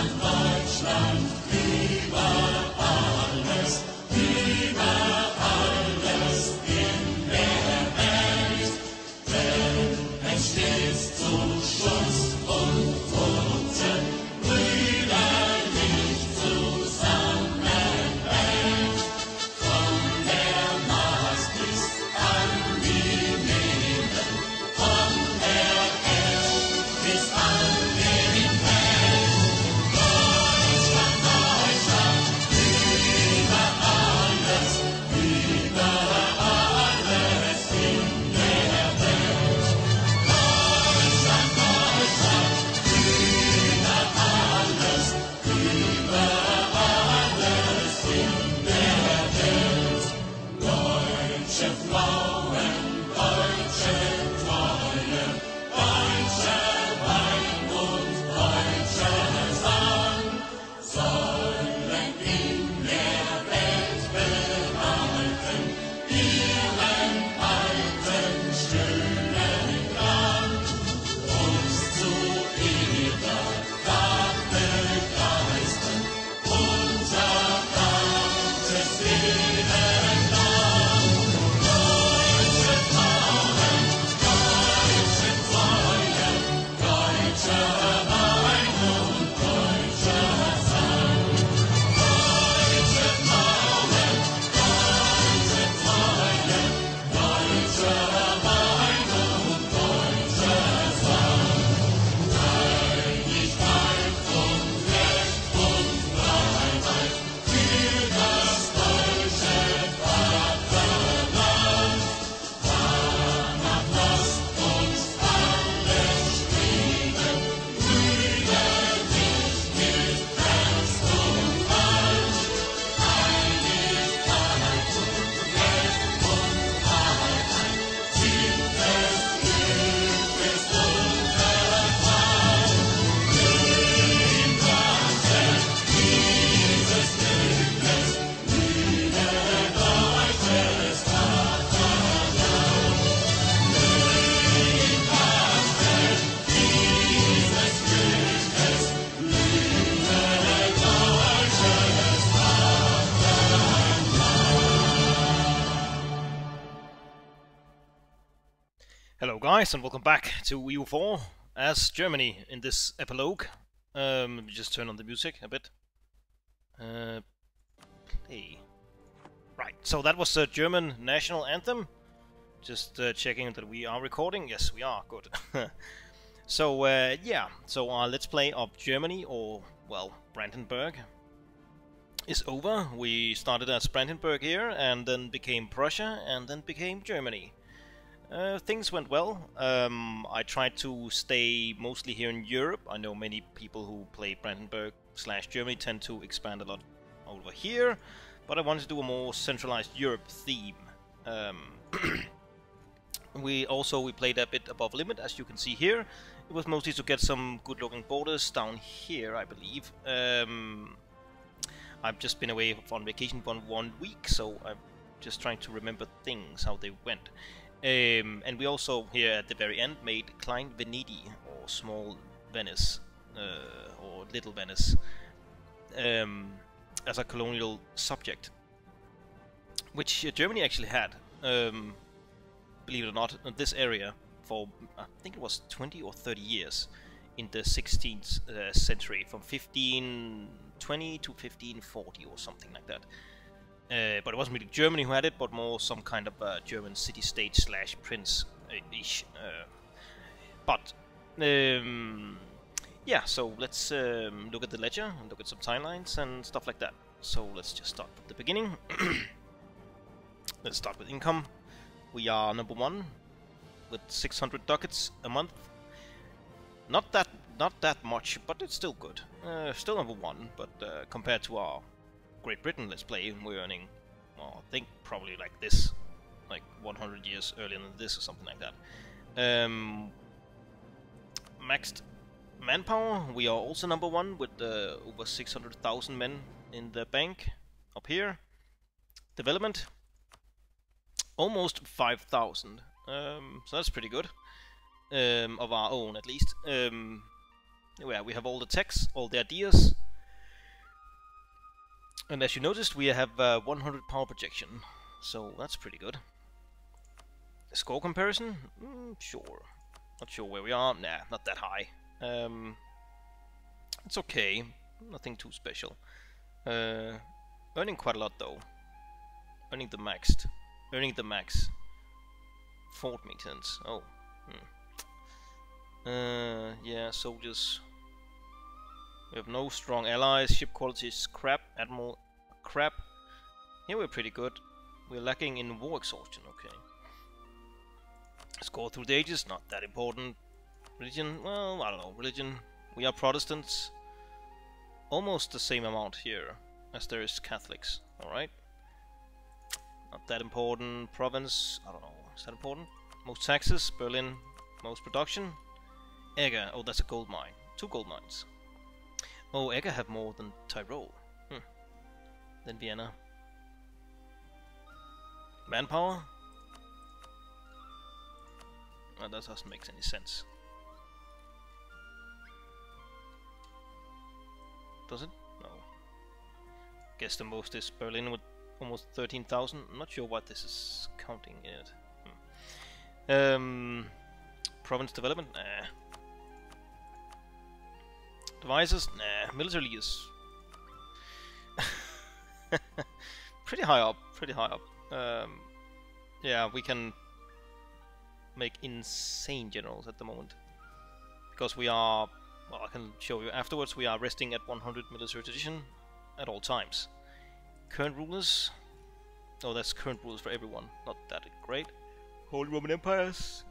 Hello guys, and welcome back to EU4 as Germany in this epilogue. Let me just turn on the music a bit. Play. Right, so that was the German national anthem. Just checking that we are recording. Yes, we are. Good. So yeah, so our Let's Play of Germany, or well, Brandenburg, is over. We started as Brandenburg here, and then became Prussia, and then became Germany. Things went well. I tried to stay mostly here in Europe. I know many people who play Brandenburg/Germany tend to expand a lot over here, but I wanted to do a more centralized Europe theme. We played a bit above limit, as you can see here. It was mostly to get some good-looking borders down here, I believe. I've just been away on vacation for 1 week, so I'm just trying to remember things, how they went. And we also, here at the very end, made Klein-Venedig, or Small Venice, or Little Venice, as a colonial subject, which Germany actually had, believe it or not, in this area for, I think it was 20 or 30 years in the 16th century, from 1520 to 1540 or something like that. But it wasn't really Germany who had it, but more some kind of German city-state / prince-ish. Yeah, so let's look at the ledger and look at some timelines and stuff like that. So let's just start at the beginning. Let's start with income. We are #1 with 600 ducats a month. Not that much, but it's still good. Still #1, but compared to our Great Britain Let's Play, we're earning, well, I think probably like this, like 100 years earlier than this or something like that. Maxed manpower, we are also #1 with over 600,000 men in the bank up here. Development, almost 5,000, so that's pretty good, of our own at least. where we have all the techs, all the ideas. And as you noticed, we have 100 power projection, so that's pretty good. Score comparison? Sure. Not sure where we are. Nah, not that high. It's okay. Nothing too special. Earning quite a lot though. Earning the max. Fort maintenance. Oh. Yeah, soldiers. We have no strong allies. Ship quality is crap. Admiral crap. Here we're pretty good. We're lacking in war exhaustion. Okay. Score through the ages, not that important. Religion, well, I don't know. Religion, we are Protestants. Almost the same amount here as there is Catholics. Alright. Not that important. Province, I don't know. Is that important? Most taxes, Berlin, most production. Egger, oh, that's a gold mine. 2 gold mines. Oh, Egger have more than Tyrol. Than Vienna. Manpower? That doesn't make any sense. Does it? No. Guess the most is Berlin with almost 13,000. I'm not sure what this is counting yet. Province development? Nah. Devices? Nah. Military is pretty high up. Yeah, we can make insane generals at the moment. Because we are, well, I can show you afterwards, we are resting at 100 military tradition at all times. Current rulers, oh, that's current rulers for everyone, not that great. Holy Roman Emperors.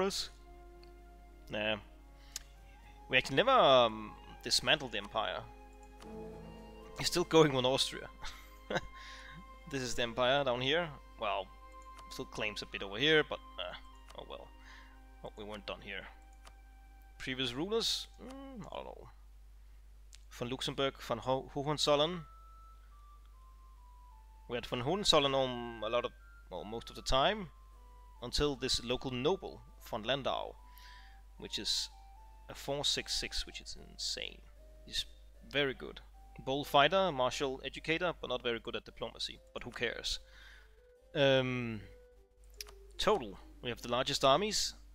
Nah. We actually never dismantled the empire. It's still going with Austria. This is the empire down here. Well, still claims a bit over here, but oh well. Oh, we weren't done here. Previous rulers? I don't know. Von Luxembourg, von Hohenzollern. We had von Hohenzollern on a lot of, well, most of the time, until this local noble, von Landau, which is a 466, which is insane. He's very good. Bold fighter, martial educator, but not very good at diplomacy. But who cares? Total. We have the largest army,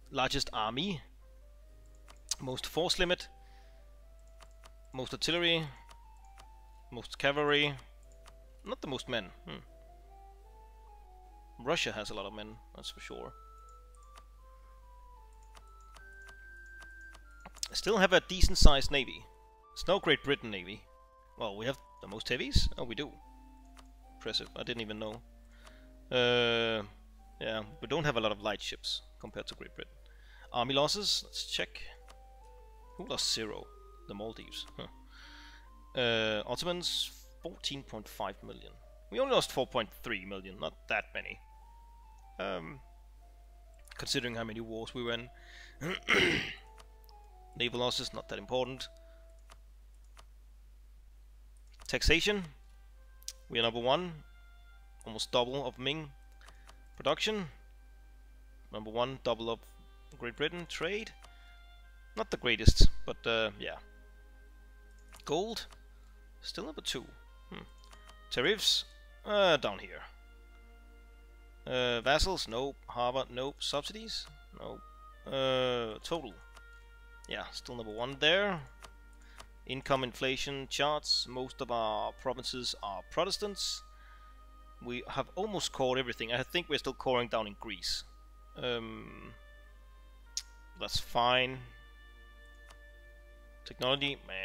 most force limit, most artillery, most cavalry, not the most men. Russia has a lot of men, that's for sure. Still have a decent sized navy. It's no Great Britain navy. Well, we have the most heavies? Oh, we do. Impressive, I didn't even know. Yeah, we don't have a lot of light ships compared to Great Britain. Army losses, let's check. Who lost 0? The Maldives. Ottomans, 14.5 million. We only lost 4.3 million, not that many. Considering how many wars we were in. Naval losses, not that important. Taxation, we are number 1. Almost double of Ming. Production, number 1, double of Great Britain. Trade, not the greatest, but yeah. Gold, still number 2. Tariffs, down here. Vassals, nope. Harbor, nope. Subsidies, nope. Total, yeah, still number 1 there. Income inflation charts, most of our provinces are Protestants. We have almost cored everything. I think we're still coring down in Greece. That's fine. Technology, meh.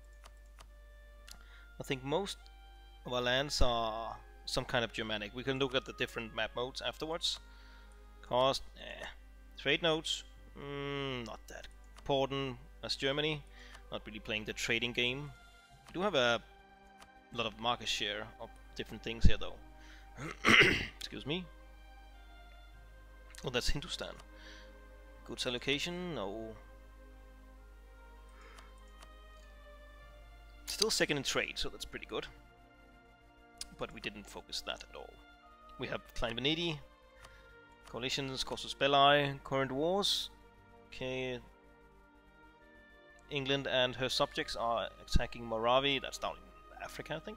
I think most of our lands are some kind of Germanic. We can look at the different map modes afterwards. Cost, eh. Trade nodes, not that important as Germany. Not really playing the trading game. We do have a lot of market share of different things here though. Excuse me. Oh, that's Hindustan. Goods allocation, no. Still second in trade, so that's pretty good. But we didn't focus that at all. We have Klein-Venedig, coalitions, casus belli, current wars. Okay. England and her subjects are attacking Moravia. That's down in Africa, I think.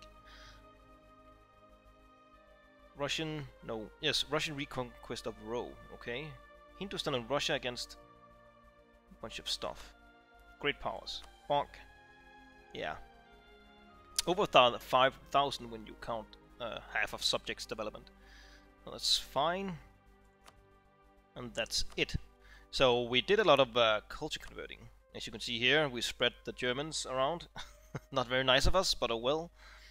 Russian reconquest of Rome. Okay, Hindustan and Russia against a bunch of stuff. Great powers. Bonk. Yeah. Over 5,000 when you count half of subjects development. Well, that's fine. And that's it. So we did a lot of culture converting. As you can see here, we spread the Germans around. Not very nice of us, but oh well.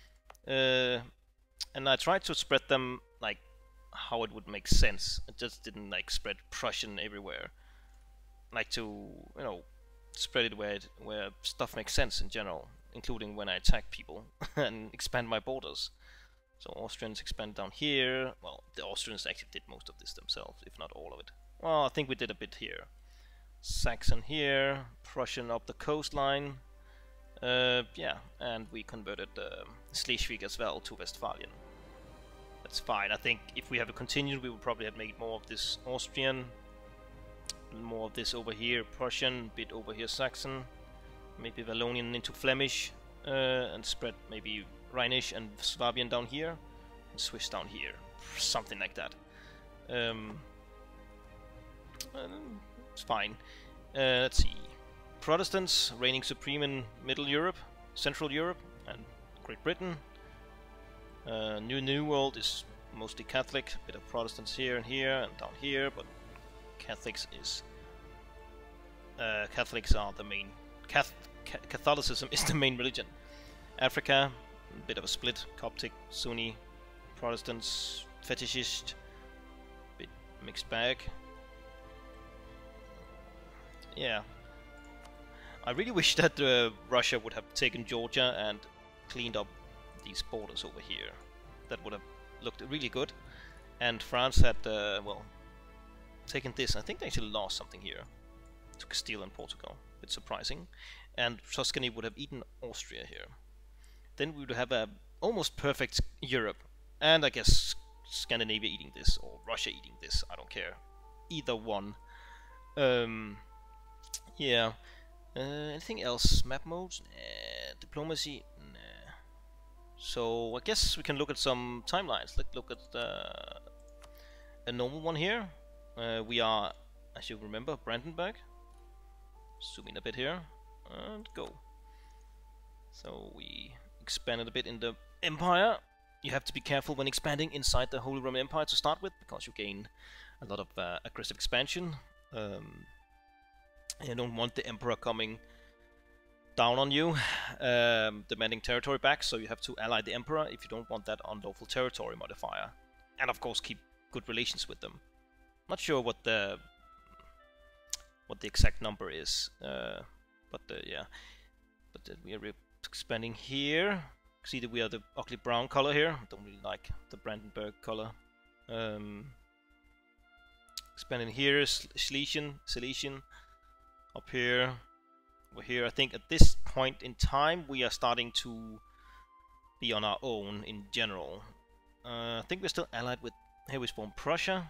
And I tried to spread them like how it would make sense. It just didn't like spread Prussian everywhere. Like to, you know, spread it where stuff makes sense in general, including when I attack people and expand my borders. So Austrians expand down here. Well, the Austrians actually did most of this themselves, if not all of it. Well, I think we did a bit here. Saxon here, Prussian up the coastline. Yeah, and we converted Schleswig as well to Westphalian. That's fine. I think if we have continued, we would probably have made more of this Austrian, more of this over here Prussian, bit over here Saxon, maybe Wallonian into Flemish, and spread maybe Rhinish and Swabian down here, and Swiss down here, something like that. It's fine. Let's see. Protestants reigning supreme in Middle Europe, Central Europe, and Great Britain. New World is mostly Catholic, a bit of Protestants here and down here, but Catholics are the main. Catholicism is the main religion. Africa, a bit of a split: Coptic, Sunni, Protestants, fetishist, bit mixed bag. Yeah. I really wish that Russia would have taken Georgia and cleaned up these borders over here. That would have looked really good. And France had, well, taken this. I think they actually lost something here to Castile and Portugal. It's surprising. And Tuscany would have eaten Austria here. Then we would have a almost perfect Europe. And I guess Scandinavia eating this, or Russia eating this. I don't care. Either one. Yeah. Anything else? Map modes? Nah. Diplomacy? Nah. So I guess we can look at some timelines. Let's look at a normal one here. We are, as you remember, Brandenburg. Zoom in a bit here and go. So we expanded a bit in the empire. You have to be careful when expanding inside the Holy Roman Empire to start with, because you gain a lot of aggressive expansion. You don't want the emperor coming down on you, demanding territory back, so you have to ally the emperor if you don't want that unlawful territory modifier. And of course keep good relations with them. Not sure what the exact number is, but yeah. But we are expanding here. See that we are the ugly brown color here. I don't really like the Brandenburg color. Expanding here is Silesian. Up here, over here. I think at this point in time we are starting to be on our own in general. I think we're still allied with. Here we spawned Prussia.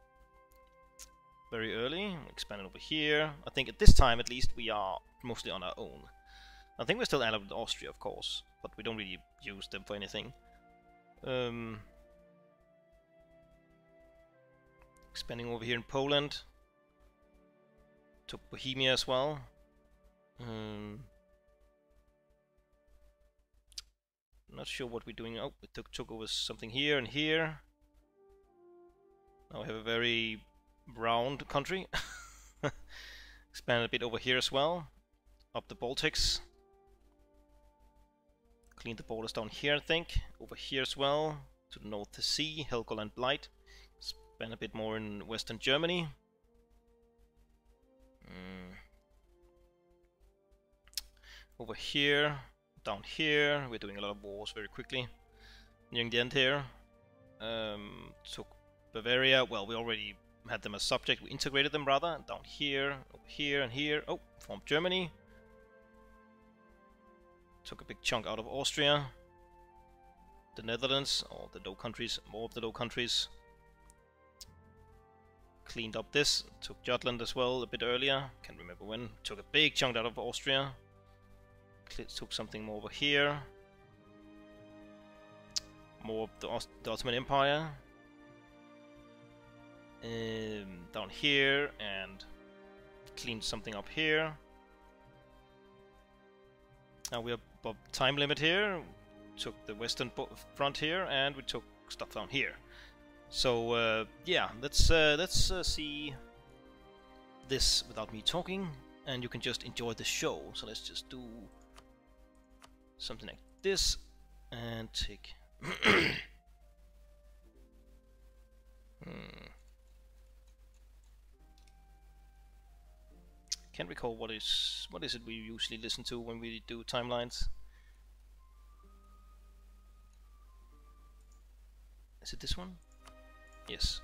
Very early. Expanding over here. I think at this time, at least, we are mostly on our own. I think we're still allied with Austria, of course, but we don't really use them for anything. Expanding over here in Poland. Took Bohemia as well. Not sure what we're doing. Oh, we took over something here and here. Now we have a very round country. Expanded a bit over here as well. Up the Baltics. Cleaned the borders down here, I think. Over here as well. To the North Sea, Helgoland Blight. Expand a bit more in Western Germany. Over here, down here, we're doing a lot of wars very quickly. Nearing the end here. Took Bavaria. Well, we already had them as subject. We integrated them rather. Down here, over here, and here. Oh, formed Germany. Took a big chunk out of Austria. The Netherlands, or the Low Countries, more of the Low Countries. cleaned up this. Took Jutland as well a bit earlier. Can't remember when. Took a big chunk out of Austria. Took something more over here. More of the Ottoman Empire. Down here, and cleaned something up here. Now we are above time limit here. Took the western front here, and we took stuff down here. So yeah, let's see this without me talking, and you can just enjoy the show. So let's just do something like this and take. Can't recall what is it we usually listen to when we do timelines. Is it this one? Yes.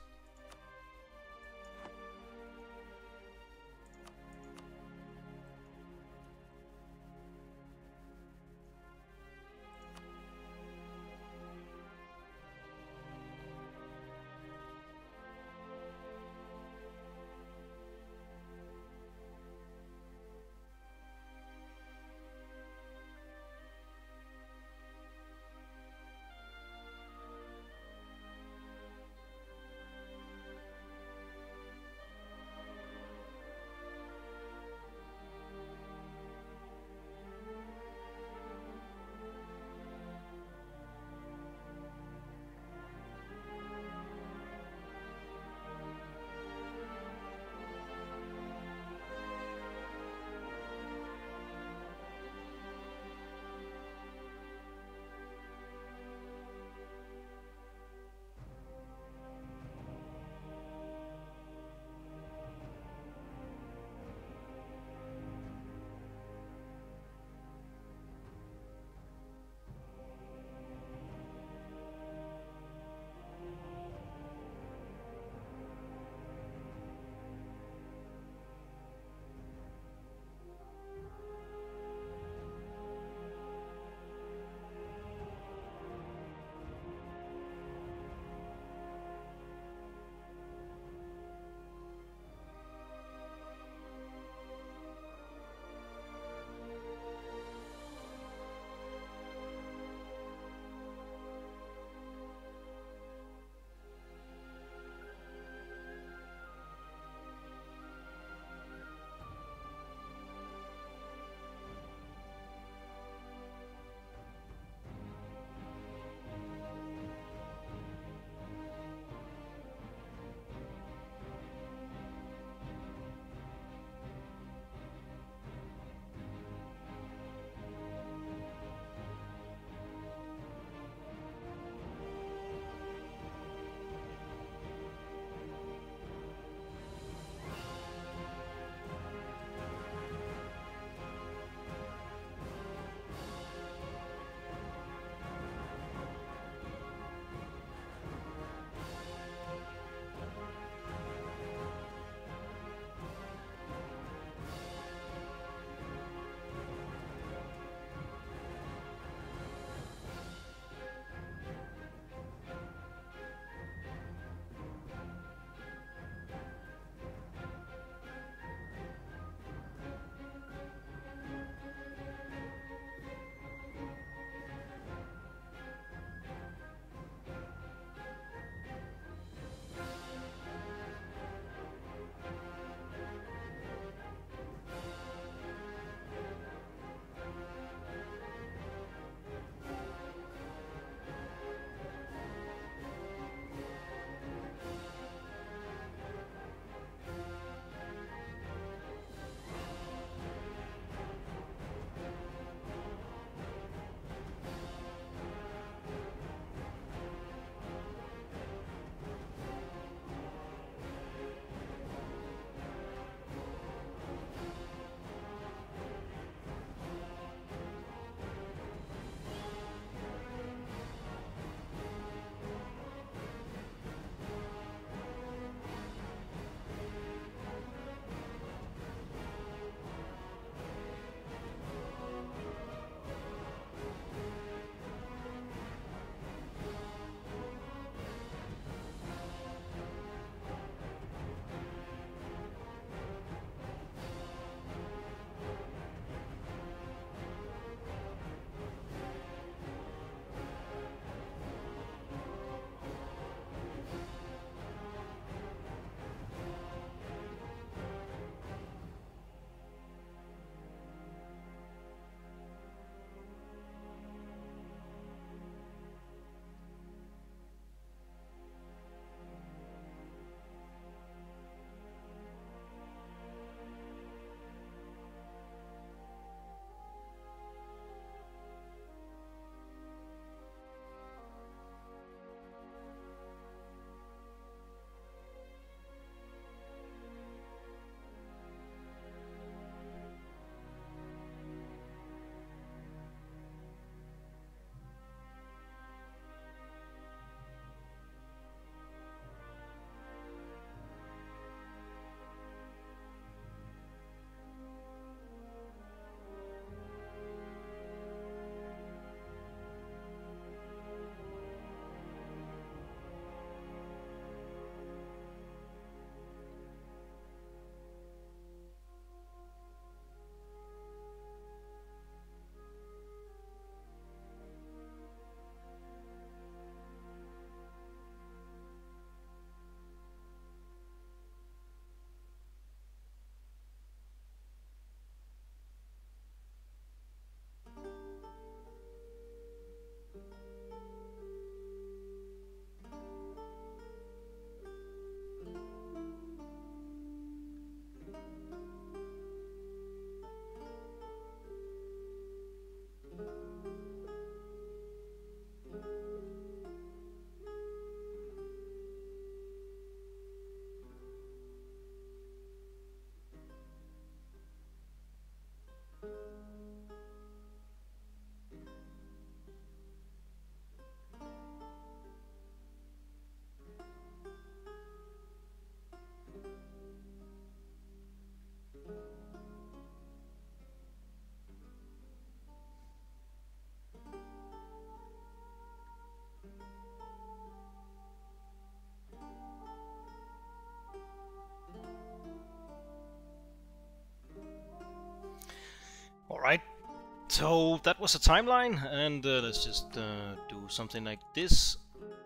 So that was a timeline, and let's just do something like this.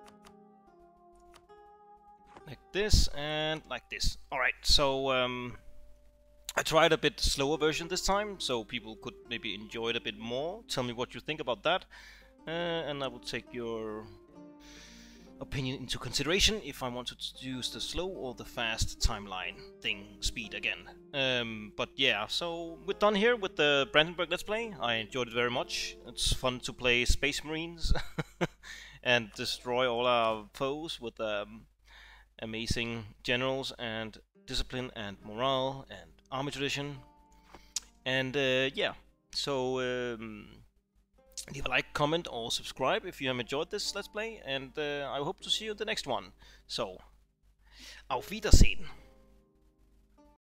Like this, and like this. Alright, so I tried a bit slower version this time, so people could maybe enjoy it a bit more. Tell me what you think about that, and I will take your opinion into consideration if I wanted to use the slow or the fast timeline thing speed again. But yeah, so we're done here with the Brandenburg Let's Play. I enjoyed it very much. It's fun to play Space Marines and destroy all our foes with amazing generals and discipline and morale and army tradition. And yeah, so leave a like, comment, or subscribe if you have enjoyed this Let's Play, and I hope to see you in the next one. So, auf Wiedersehen!